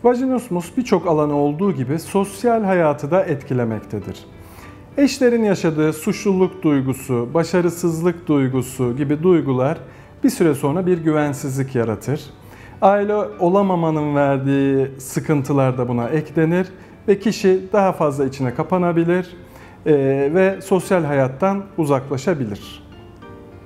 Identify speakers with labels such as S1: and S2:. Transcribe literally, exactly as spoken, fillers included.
S1: Vajinismus birçok alanı olduğu gibi sosyal hayatı da etkilemektedir. Eşlerin yaşadığı suçluluk duygusu, başarısızlık duygusu gibi duygular bir süre sonra bir güvensizlik yaratır. Aile olamamanın verdiği sıkıntılar da buna eklenir ve kişi daha fazla içine kapanabilir ve sosyal hayattan uzaklaşabilir.